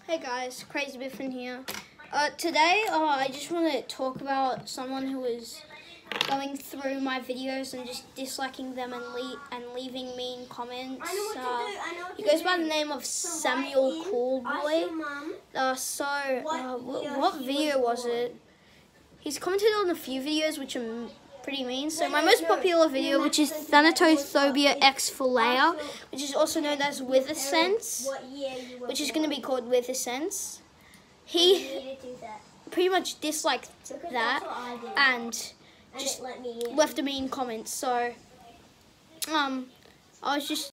Hey guys, Crazy Biffin here. Today I just want to talk about someone who was going through my videos and just disliking them and leaving mean comments. He goes by the name of Samule Coolboy. What video was it? He's commented on a few videos which are pretty mean. So my most popular video, which is Thanatophobia X Filea, which is also known as With a Sense, which is going to be called With a Sense. He pretty much disliked that and just left a mean comment. So I was just